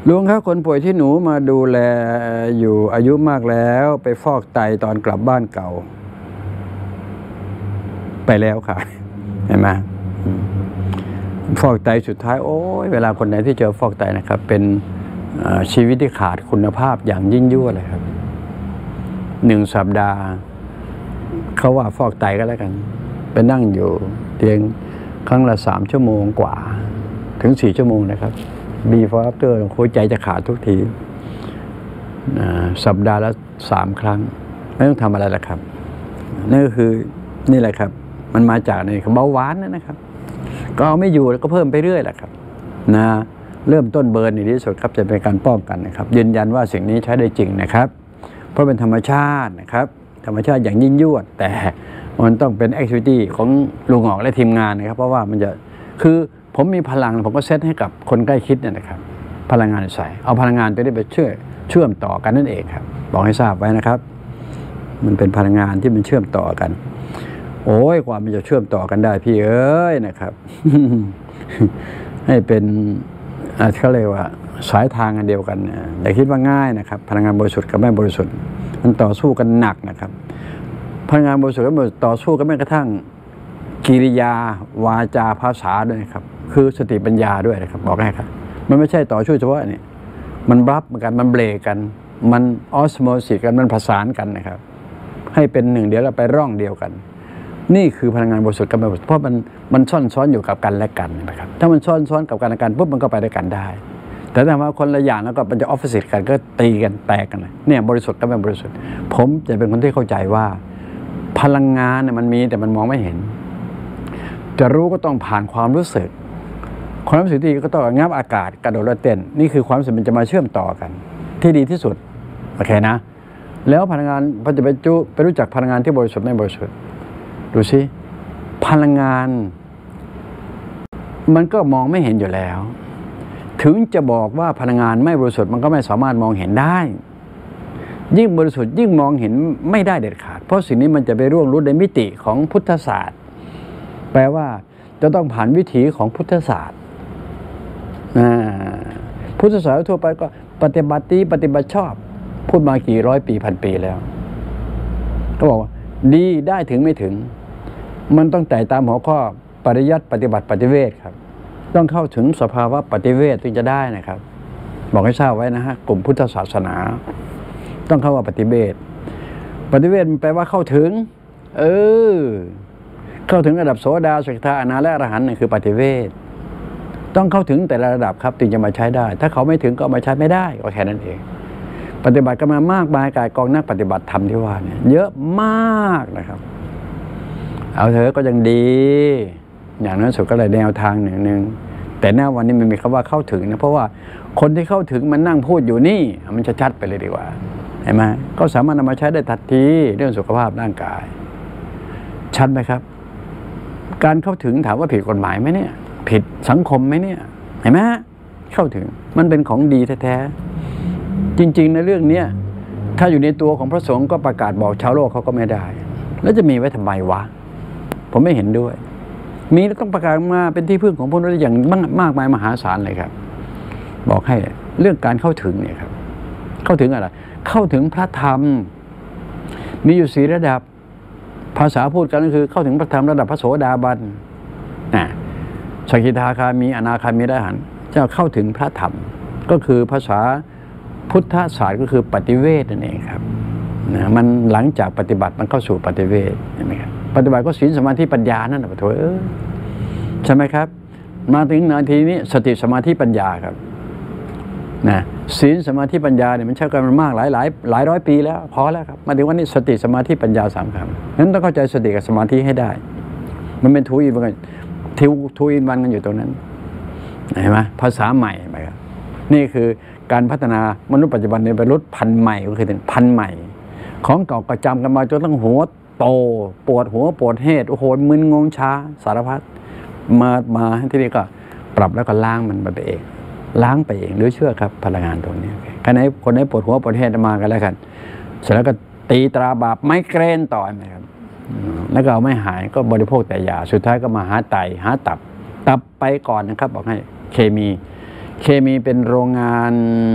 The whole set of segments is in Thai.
ลุงครับคนป่วยที่หนูมาดูแลอยู่อายุมากแล้วไปฟอกไตตอนกลับบ้านเก่าไปแล้วค่ะเห็นไหมฟอกไตสุดท้ายโอ้ยเวลาคนไหนที่เจอฟอกไตนะครับเป็นชีวิตที่ขาดคุณภาพอย่างยิ่งยวดเลยครับ1 สัปดาห์เขาว่าฟอกไตก็แล้วกันไปนั่งอยู่เตียงครั้งละ3 ชั่วโมงกว่าถึง4 ชั่วโมงนะครับbefore after หัวใจจะขาดทุกทีสัปดาห์ละ3 ครั้งไม่ต้องทำอะไรแล้วครับนั่นก็คือนี่แหละครับมันมาจากในเบาหวานนะครับก็เอาไม่อยู่แล้วก็เพิ่มไปเรื่อยแหละครับนะเริ่มต้นเบิร์นในที่สุดครับจะเป็นการป้องกันนะครับยืนยันว่าสิ่งนี้ใช้ได้จริงนะครับเพราะเป็นธรรมชาตินะครับธรรมชาติอย่างยิ่งยวดแต่มันต้องเป็นแอคทิวิตี้ของลุงหงอกและทีมงานนะครับเพราะว่ามันจะคือผมมีพลังผมก็เซตให้กับคนใกล้ชิดเนี่ยนะครับพลังงานใส่เอาพลังงานไปได้ไปเชื่อมต่อกันนั่นเองครับบอกให้ทราบไว้นะครับมันเป็นพลังงานที่มันเชื่อมต่อกันโอ้ยกว่ามันจะเชื่อมต่อกันได้พี่เอ้ยนะครับ ให้เป็นเขาเรียกว่าสายทางอันเดียวกันอย่าคิดว่าง่ายนะครับพลังงานบริสุทธิ์กับไม่บริสุทธิ์มันต่อสู้กันหนักนะครับพลังงานบริสุทธิ์กับต่อสู้กันแม้กระทั่งกิริยาวาจาภาษาด้วยครับคือสติปัญญาด้วยนะครับบอกให้ครับมันไม่ใช่ต่อสู้เฉพาะเนี่ยมันบัฟกันมันเบรกกันมันออสโมซิสกันมันผสานกันนะครับให้เป็นหนึ่งเดียวแล้วไปร่องเดียวกันนี่คือพลังงานบริสุทธิ์กับไม่บริสุทธิ์เพราะมันซ่อนซ้อนอยู่กับกันและกันนะครับถ้ามันซ่อนซ้อนกับกันและกันปุ๊บมันก็ไปด้วยกันได้แต่ถ้าว่าคนละอย่างแล้วก็มันจะออฟฟิศกันก็ตีกันแตกกันเนี่ยบริสุทธิ์กับไม่บริสุทธิ์ผมจะเป็นคนที่เข้าใจว่าพลังงานเนี่ยมันมีแต่มันมองไม่เห็นจะรู้ก็ต้องผ่านความรู้สึกความรู้สึกที่ก็ต้องงับอากาศกระโดดและเต้นนี่คือความรู้สึกมันจะมาเชื่อมต่อกันที่ดีที่สุดโอเคนะแล้วพลังงานพอจะไปรู้จักพลังงานที่บริสุทธิ์ไม่บริสุทธิ์ดูสิพลังงานมันก็มองไม่เห็นอยู่แล้วถึงจะบอกว่าพลังงานไม่บริสุทธิ์มันก็ไม่สามารถมองเห็นได้ยิ่งบริสุทธิ์ยิ่งมองเห็นไม่ได้เด็ดขาดเพราะสิ่งนี้มันจะไปร่วงรู้ในมิติของพุทธศาสตร์แปลว่าจะต้องผ่านวิถีของพุทธศาสตร์พุทธศาสตร์ทั่วไปก็ปฏิบัติดีปฏิบัติชอบพูดมากี่ร้อยปีพันปีแล้วก็บอกว่าดีได้ถึงไม่ถึงมันต้องแต่ตามหัวข้อปริยัติปฏิบัติปฏิเวทครับต้องเข้าถึงสภาวะปฏิเวทถึงจะได้นะครับบอกให้ทราบไว้นะฮะกลุ่มพุทธศาสนาต้องเข้าว่าปฏิเวทมันแปลว่าเข้าถึงเข้าถึงระดับโสดาสกิทาอนาและอรหันต์นี่คือปฏิเวทต้องเข้าถึงแต่ละระดับครับถึงจะมาใช้ได้ถ้าเขาไม่ถึงก็มาใช้ไม่ได้ก็แค่นั้นเองปฏิบัติกันมามากมายกายกองนักปฏิบัติธรรมที่ว่าเนี่ยเยอะมากนะครับเอาเถอะก็ยังดีอย่างนั้นสุดก็เลยแนวทางหนึ่งแต่หน้าวันนี้มันมีคำว่าเข้าถึงนะเพราะว่าคนที่เข้าถึงมันนั่งพูดอยู่นี่มันจะชัดไปเลยดีกว่าเห็นไหมก็สามารถนำมาใช้ได้ทันทีเรื่องสุขภาพร่างกายชัดไหมครับการเข้าถึงถามว่าผิดกฎหมายไหมเนี่ยผิดสังคมไหมเนี่ยเห็นไหมเข้าถึงมันเป็นของดีแท้ๆจริงๆในเรื่องนี้ถ้าอยู่ในตัวของพระสงฆ์ก็ประกาศบอกชาวโลกเขาก็ไม่ได้แล้วจะมีไว้ทำไมวะผมไม่เห็นด้วยมีแล้วต้องประกาศมาเป็นที่พึ่งของพวกเราอย่างมากมายมหาศาลเลยครับบอกให้เรื่องการเข้าถึงเนี่ยครับเข้าถึงอะไรเข้าถึงพระธรรมมีอยู่4 ระดับภาษาพูดกันก็คือเข้าถึงพระธรรมระดับพระโสดาบันสกิทาคามีอนาคามีอรหันต์จะเข้าถึงพระธรรมก็คือภาษาพุทธศาสตร์ก็คือปฏิเวทนั่นเองครับมันหลังจากปฏิบัติมันเข้าสู่ปฏิเวทใช่ไหมครับปฏิบัติก็ศีลสมาธิปัญญานั่นแหละโถใช่ไหมครับมาถึงนาทีนี้สติสมาธิปัญญาครับศีลสมาธิปัญญาเนี่ยมันใช้กันมามากหลายร้อยปีแล้วพอแล้วครับมาถึงวันนี้สติสมาธิปัญญา3 คำนั้นต้องเข้าใจสติกับสมาธิให้ได้มันเป็นทูอินวันกันอยู่ตรงนั้นเห็นไหมภาษาใหม่ไหมครับนี่คือการพัฒนามนุษย์ปัจจุบันในบรรลุพันธุ์ใหม่ก็คือถึงพันธุ์ใหม่ของเก่าก็จำกันมาจนต้องหัวโตปวดหัวปวดเหตุโอ้โหมึนงงช้าสารพัดมาที่นี่ก็ปรับแล้วก็ล้างมันไปเองล้างไปเองหรือเชื่อครับพลังงานตรงนี้คนไหนปวดหัวปวดเหตุมากันแล้วกันเสร็จแล้วก็ตีตราบาปไมเกรนต่อไหมครับแล้วก็เอาไม่หายก็บริโภคแต่ยาสุดท้ายก็มาหาไตหาตับไปก่อนนะครับบอกให้เคเคมีเป็นโรงงาน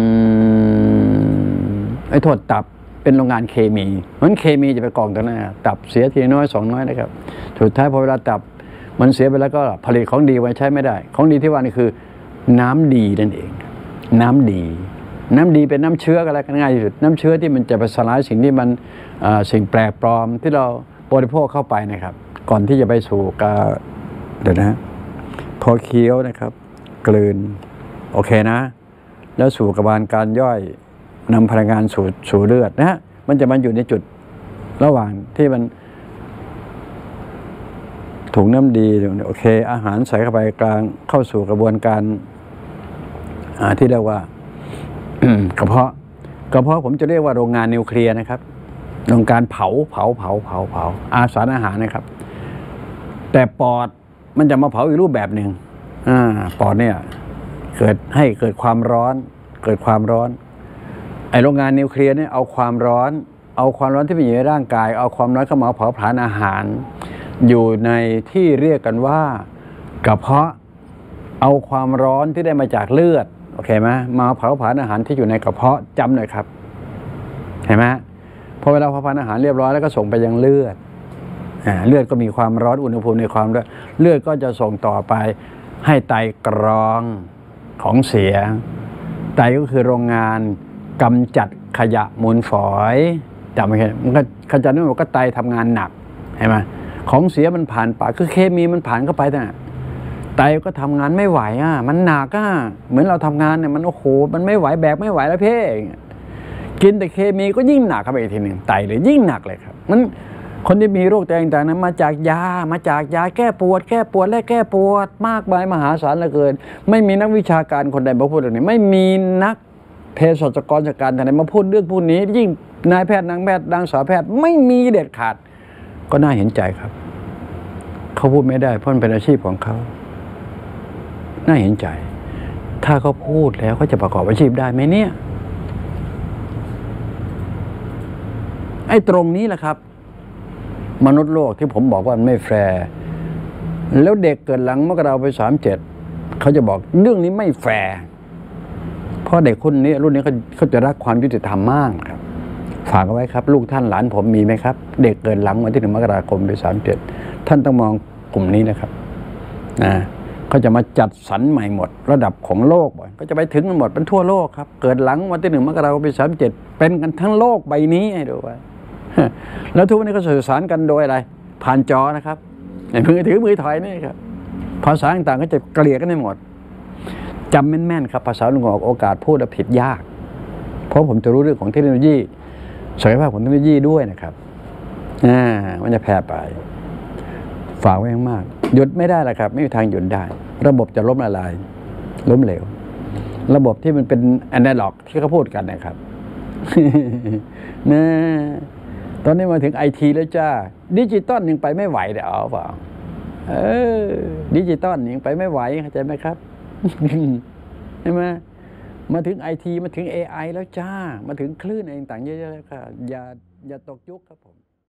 โทษตับเป็นโรงงานเคมีเพราะฉะนั้นเคมีจะไปกองตรงนั้นตับเสียทีน้อย2น้อยนะครับสุดท้ายพอเวลาตับมันเสียไปแล้วก็ผลิตของดีไว้ใช้ไม่ได้ของดีที่ว่านี่คือน้ำดีนั่นเองน้ำดีเป็นน้ำเชื้อกันแล้วกันง่ายที่สุดน้ำเชื้อที่มันจะไปสลายสิ่งที่มันสิ่งแปลกปลอมที่เราบริโภคเข้าไปนะครับก่อนที่จะไปสู่การเดี๋ยวนะพอเคี้ยวนะครับกลืนโอเคนะแล้วสู่กระบวนการย่อยนำพลังงานสู่เลือดนะฮะมันจะมาอยู่ในจุดระหว่างที่มันถุงน้ำดีโอเคอาหารใส่เข้าไปกลางเข้าสู่กระบวนการที่เรียกว่ากระเพาะผมจะเรียกว่าโรงงานนิวเคลียร์นะครับโรงการเผาอาสารอาหารนะครับแต่ปอดมันจะมาเผาอีกรูปแบบหนึ่งปอดเนี่ยเกิดความร้อนไอโรงงานนิวเคลียร์เนี่ยเอาความร้อนที่มีอยู่ในร่างกายเอาความร้อนเข้ามาเผาผลาญอาหารอยู่ในที่เรียกกันว่ากระเพาะเอาความร้อนที่ได้มาจากเลือดโอเคไหมมาเผาผลาญอาหารที่อยู่ในกระเพาะจำหน่อยครับเห็นไหมพอเวลาเผาผลาญอาหารเรียบร้อยแล้วก็ส่งไปยังเลือดเลือดก็มีความร้อนอุณหภูมิในความร้อนเลือดก็จะส่งต่อไปให้ไตกรองของเสียไตก็คือโรงงานกำจัดขยะมูลฝอยจำไม่ใช่มันก็ขจัดนี่มันก็ไตทำงานหนักเห็นไหมของเสียมันผ่านปากคือเคมีมันผ่านเข้าไปนะไตก็ทำงานไม่ไหวมันหนักเหมือนเราทำงานเนี่ยมันโอ้โหมันไม่ไหวแบกไม่ไหวแล้วเพ่กินแต่เคมีก็ยิ่งหนักเข้าไปอีกทีหนึ่งไตเลยยิ่งหนักเลยครับมันคนที่มีโรคต่างๆนั้นมาจากยาแก้ปวดและแก้ปวดมากมายมหาศาลเหลือเกินไม่มีนักวิชาการคนใดมาพูดเรื่องนี้ไม่มีนักเภสัชกรจากการไหนมาพูดเรื่องพวกนี้ยิ่งนายแพทย์นางแพทย์นางสาวแพทย์ไม่มีเด็ดขาดก็น่าเห็นใจครับเขาพูดไม่ได้เพราะมันเป็นอาชีพของเขาน่าเห็นใจถ้าเขาพูดแล้วเขาจะประกอบอาชีพได้ไหมเนี่ยไอ้ตรงนี้แหละครับมนุษย์โลกที่ผมบอกว่ามันไม่แฟร์แล้วเด็กเกิดหลังมกราไป37เขาจะบอกเรื่องนี้ไม่แฟร์เพราะเด็กคนนี้รุ่นนี้เขาจะรักความยุติธรรมมากครับฝากเอาไว้ครับลูกท่านหลานผมมีไหมครับเด็กเกิดหลังวันที่1 มกราคมปี37ท่านต้องมองกลุ่มนี้นะครับเขาจะมาจัดสรรใหม่หมดระดับของโลกบ่อยก็จะไปถึงกันหมดเป็นทั่วโลกครับเกิดหลังวันที่1 มกราคมปี37เป็นกันทั้งโลกใบนี้ให้ดูไว้แล้วทุกวันนี้ก็สื่อสารกันโดยอะไรผ่านจอนะครับมือถือมือถอยนี่ครับภาษาต่างๆก็จะเกลี่ยกันให้หมดจำแม่นๆครับภาษาลุงออกโอกาสพูดแล้วผิดยากเพราะผมจะรู้เรื่องของเทคโนโลยีศักยภาพของเทคโนโลยีด้วยนะครับมันจะแพร่ไปฝากไว้มากหยุดไม่ได้หรอกครับไม่มีทางหยุดได้ระบบจะล้มละลายล้มเหลวระบบที่มันเป็นแอนาล็อกที่เขาพูดกันนะครับนะตอนนี้มาถึงไอทีแล้วจ้าดิจิตอลยังไปไม่ไหวเดี๋ยวเอาเปล่าดิจิตอลยังไปไม่ไหวเข้าใจไหมครับใช่ไหมมาถึงไอทีมาถึง AI แล้วจ้ามาถึงคลื่นอะไรต่างๆเยอะๆแล้วค่ะอย่าตกยุคครับผม